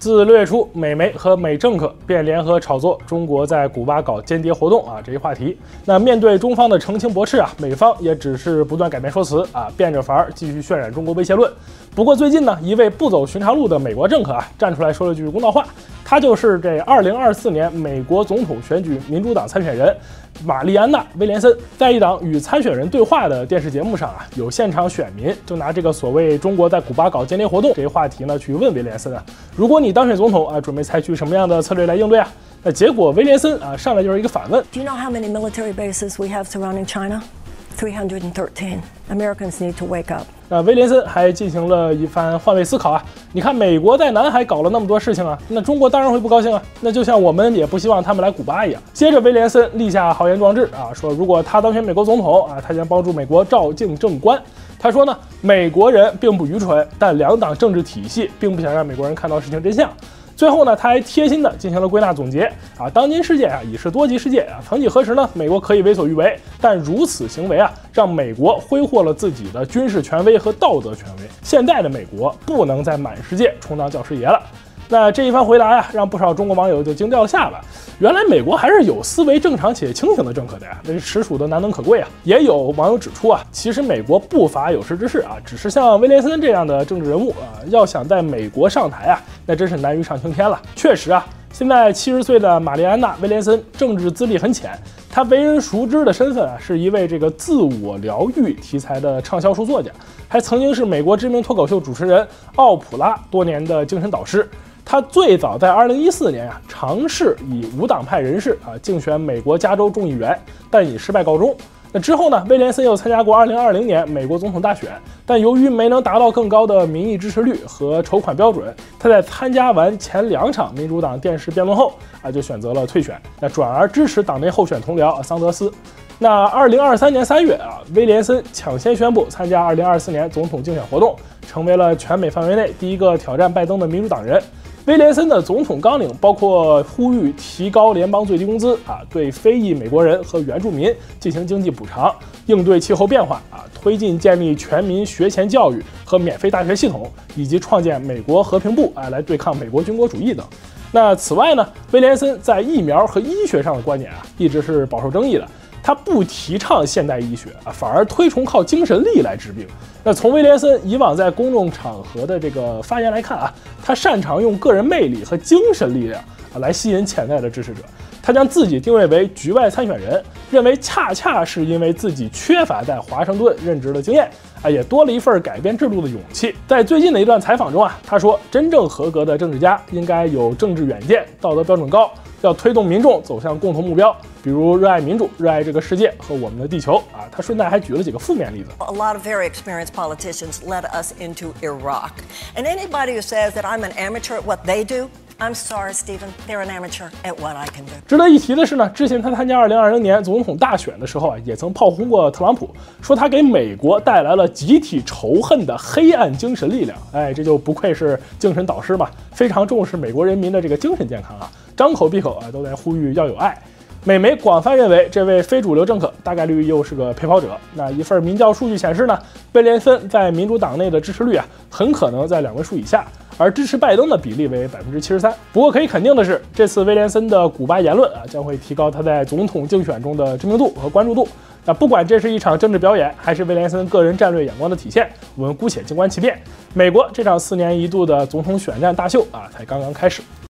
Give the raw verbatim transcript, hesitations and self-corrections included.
自六月初，美媒和美政客便联合炒作中国在古巴搞间谍活动啊这一话题。那面对中方的澄清驳斥啊，美方也只是不断改变说辞啊，变着法儿继续渲染中国威胁论。不过最近呢，一位不走寻常路的美国政客啊，站出来说了句公道话，他就是这二零二四年美国总统选举民主党参选人玛丽安娜·威廉森。在一档与参选人对话的电视节目上啊，有现场选民就拿这个所谓中国在古巴搞间谍活动这一话题呢，去问威廉森啊，如果你当选总统啊，准备采取什么样的策略来应对啊？那结果威廉森啊上来就是一个反问 ：Do you know how many military bases we have surrounding China? three hundred thirteen. Americans need to wake up. 那威廉森还进行了一番换位思考啊！你看，美国在南海搞了那么多事情啊，那中国当然会不高兴啊！那就像我们也不希望他们来古巴一样。接着，威廉森立下豪言壮志啊，说如果他当选美国总统啊，他将帮助美国照镜正观。他说呢，美国人并不愚蠢，但两党政治体系并不想让美国人看到事情真相。最后呢，他还贴心的进行了归纳总结啊，当今世界啊已是多极世界啊，曾几何时呢，美国可以为所欲为，但如此行为啊，让美国挥霍了自己的军事权威和道德权威。现在的美国不能在满世界充当教师爷了。那这一番回答呀，让不少中国网友就惊掉了下巴。原来美国还是有思维正常且清醒的政客的呀，这是实属的难能可贵啊。也有网友指出啊，其实美国不乏有识之士啊，只是像威廉森这样的政治人物啊，要想在美国上台啊，那真是难于上青天了。确实啊，现在七十岁的玛丽安娜·威廉森政治资历很浅，她为人熟知的身份啊，是一位这个自我疗愈题材的畅销书作家，还曾经是美国知名脱口秀主持人奥普拉多年的精神导师。他最早在二零一四年啊，尝试以无党派人士啊竞选美国加州众议员，但以失败告终。那之后呢，威廉森又参加过二零二零年美国总统大选，但由于没能达到更高的民意支持率和筹款标准，他在参加完前两场民主党电视辩论后啊，就选择了退选，那转而支持党内候选同僚桑德斯。那二零二三年三月啊，威廉森抢先宣布参加二零二四年总统竞选活动，成为了全美范围内第一个挑战拜登的民主党人。威廉森的总统纲领包括呼吁提高联邦最低工资啊，对非裔美国人和原住民进行经济补偿，应对气候变化啊，推进建立全民学前教育和免费大学系统，以及创建美国和平部啊，来对抗美国军国主义等。那此外呢，威廉森在疫苗和医学上的观点啊，一直是饱受争议的。他不提倡现代医学啊，反而推崇靠精神力来治病。那从威廉森以往在公众场合的这个发言来看啊，他擅长用个人魅力和精神力量啊来吸引潜在的支持者。他将自己定位为局外参选人，认为恰恰是因为自己缺乏在华盛顿任职的经验啊，也多了一份改变制度的勇气。在最近的一段采访中啊，他说，真正合格的政治家应该有政治远见，道德标准高，要推动民众走向共同目标，比如热爱民主、热爱这个世界和我们的地球啊。他顺带还举了几个负面例子。 A lot of very experienced politicians led us into Iraq, and anybody who says that I'm an amateur at what they do, I'm sorry, Stephen. They're an amateur at what I can do. 值得一提的是呢，之前他参加二零二零年总统大选的时候啊，也曾炮轰过特朗普，说他给美国带来了集体仇恨的黑暗精神力量。哎，这就不愧是精神导师嘛，非常重视美国人民的这个精神健康啊，张口闭口啊都在呼吁要有爱。美媒广泛认为，这位非主流政客大概率又是个陪跑者。那一份民调数据显示呢，威廉森在民主党内的支持率啊，很可能在两位数以下，而支持拜登的比例为百分之七十三。不过可以肯定的是，这次威廉森的古巴言论啊，将会提高他在总统竞选中的知名度和关注度。那不管这是一场政治表演，还是威廉森个人战略眼光的体现，我们姑且静观其变。美国这场四年一度的总统选战大秀啊，才刚刚开始。